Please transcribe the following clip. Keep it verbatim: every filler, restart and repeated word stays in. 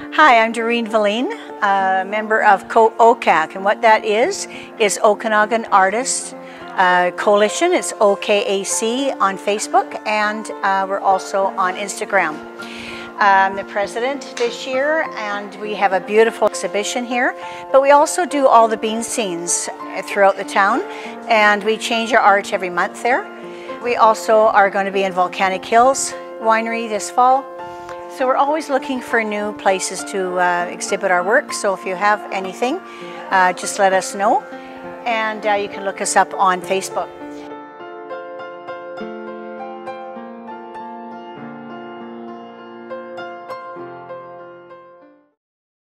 Hi, I'm Doreen Velin, a member of O K A C, and what that is, is Okanagan Artist uh, Coalition. It's O K A C on Facebook, and uh, we're also on Instagram. I'm the president this year, and we have a beautiful exhibition here, but we also do all the bean scenes throughout the town, and we change our art every month there. We also are going to be in Volcanic Hills Winery this fall. So we're always looking for new places to uh, exhibit our work. So if you have anything, uh, just let us know. And uh, you can look us up on Facebook.